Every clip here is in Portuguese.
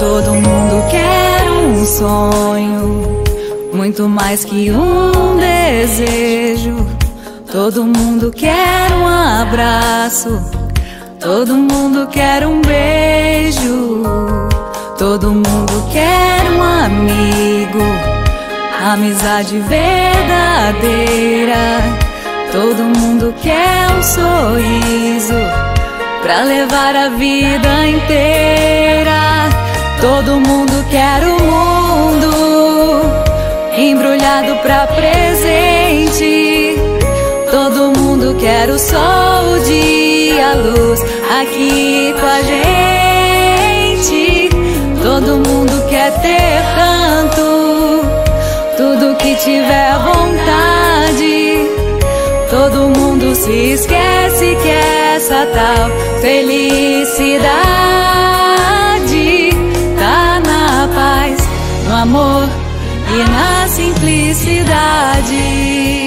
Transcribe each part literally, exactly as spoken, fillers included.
Todo mundo quer um sonho, muito mais que um desejo. Todo mundo quer um abraço, todo mundo quer um beijo. Todo mundo quer um amigo, amizade verdadeira. Todo mundo quer um sorriso pra levar a vida inteira. Todo mundo quer o mundo embrulhado pra presente. Todo mundo quer o sol, o dia, a luz aqui com a gente. Todo mundo quer ter tanto, tudo que tiver vontade. Todo mundo se esquece que essa tal felicidade tá na paz, no amor e na simplicidade.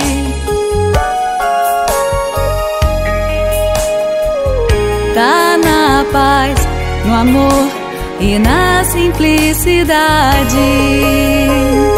Tá na paz, no amor e na simplicidade.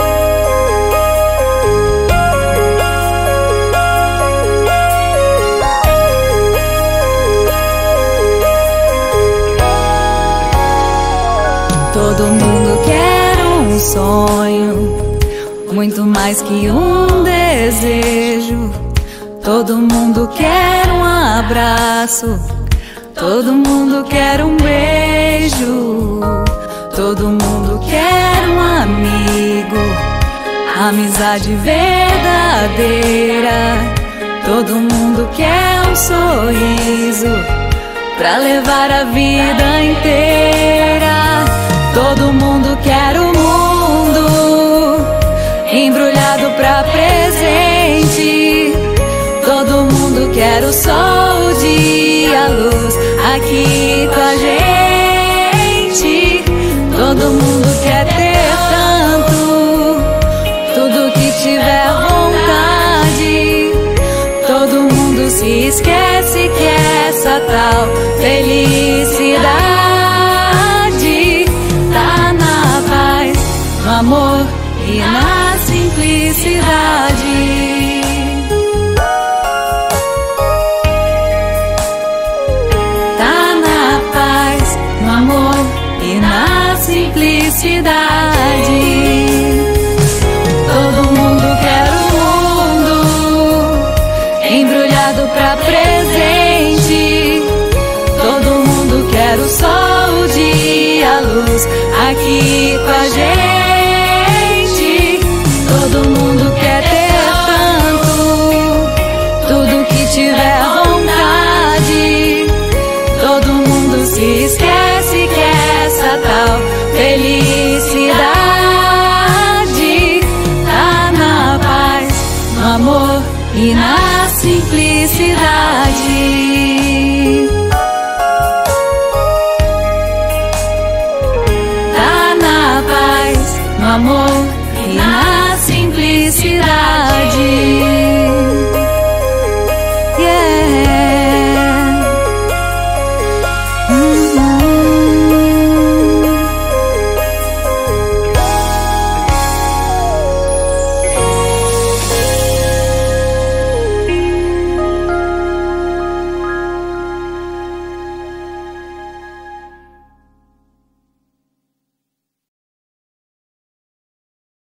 Todo mundo quer um sonho, muito mais que um desejo. Todo mundo quer um abraço, todo mundo quer um beijo. Todo mundo quer um amigo, amizade verdadeira. Todo mundo quer um sorriso pra levar a vida inteira. Todo mundo quer o mundo embrulhado pra presente. Todo mundo quer o sol, o dia, a luz aqui com a gente. Todo mundo quer ter tanto, tudo que tiver vontade. Todo mundo se esquece que essa tal felicidade tá na paz, no amor e na simplicidade. Tá na paz, no amor e na simplicidade. Todo mundo quer o mundo embrulhado pra presente. Todo mundo quer o sol, o dia, a luz aqui com a gente. Todo mundo quer ter tanto, tudo que tiver vontade. Todo mundo se esquece que essa tal felicidade tá na paz, no amor e na simplicidade. Tá na paz, no amor e na simplicidade.